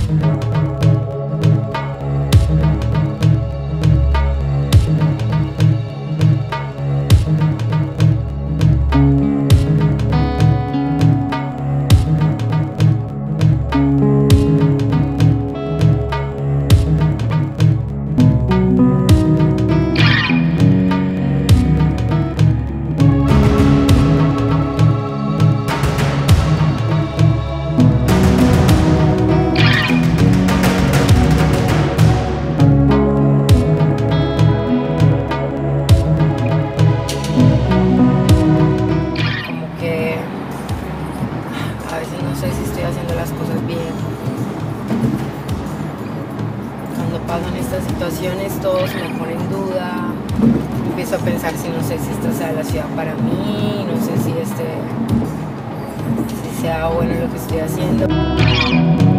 A veces no sé si estoy haciendo las cosas bien. Cuando pasan estas situaciones todo se me pone en duda. Empiezo a pensar si no sé si esta sea la ciudad para mí, no sé si sea bueno lo que estoy haciendo.